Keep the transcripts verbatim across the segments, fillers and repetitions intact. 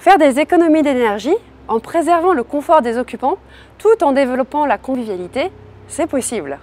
Faire des économies d'énergie en préservant le confort des occupants tout en développant la convivialité, c'est possible.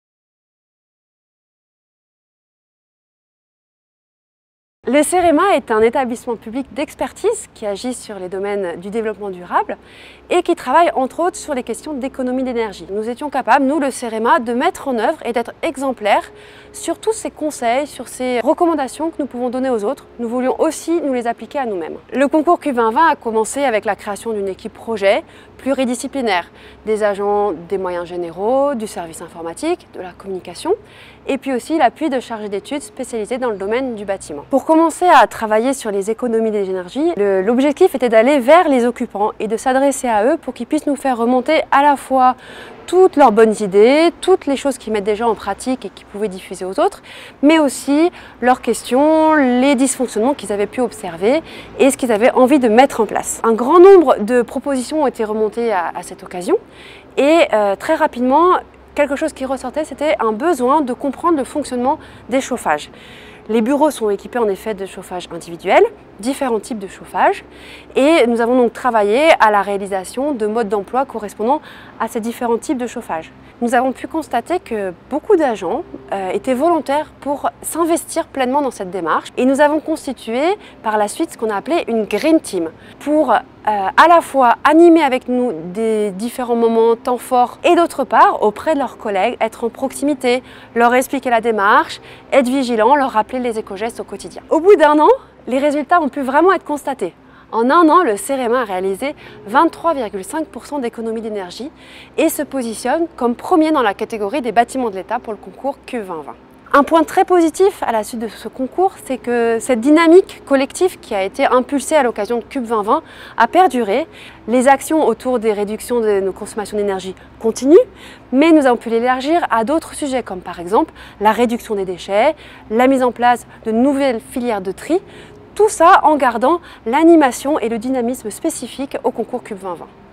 Le CEREMA est un établissement public d'expertise qui agit sur les domaines du développement durable et qui travaille entre autres sur les questions d'économie d'énergie. Nous étions capables, nous le CEREMA, de mettre en œuvre et d'être exemplaires sur tous ces conseils, sur ces recommandations que nous pouvons donner aux autres. Nous voulions aussi nous les appliquer à nous-mêmes. Le concours Q vingt vingt a commencé avec la création d'une équipe projet pluridisciplinaire, des agents des moyens généraux, du service informatique, de la communication, et puis aussi l'appui de chargés d'études spécialisés dans le domaine du bâtiment. Pour commencer à travailler sur les économies d'énergie, l'objectif était d'aller vers les occupants et de s'adresser à eux pour qu'ils puissent nous faire remonter à la fois toutes leurs bonnes idées, toutes les choses qu'ils mettent déjà en pratique et qu'ils pouvaient diffuser aux autres, mais aussi leurs questions, les dysfonctionnements qu'ils avaient pu observer et ce qu'ils avaient envie de mettre en place. Un grand nombre de propositions ont été remontées à, à cette occasion et euh, très rapidement, quelque chose qui ressortait, c'était un besoin de comprendre le fonctionnement des chauffages. Les bureaux sont équipés en effet de chauffage individuel, différents types de chauffage, et nous avons donc travaillé à la réalisation de modes d'emploi correspondant à ces différents types de chauffage. Nous avons pu constater que beaucoup d'agents euh, étaient volontaires pour s'investir pleinement dans cette démarche, et nous avons constitué par la suite ce qu'on a appelé une Green Team pour euh, à la fois animer avec nous des différents moments, temps forts, et d'autre part, auprès de leurs collègues, être en proximité, leur expliquer la démarche, être vigilant, leur rappeler les éco-gestes au quotidien. Au bout d'un an, les résultats ont pu vraiment être constatés. En un an, le CEREMA a réalisé vingt-trois virgule cinq pour cent d'économie d'énergie et se positionne comme premier dans la catégorie des bâtiments de l'État pour le concours Q vingt vingt. Un point très positif à la suite de ce concours, c'est que cette dynamique collective qui a été impulsée à l'occasion de Q vingt vingt a perduré. Les actions autour des réductions de nos consommations d'énergie continuent, mais nous avons pu l'élargir à d'autres sujets comme par exemple la réduction des déchets, la mise en place de nouvelles filières de tri, tout ça en gardant l'animation et le dynamisme spécifique au concours Q vingt vingt.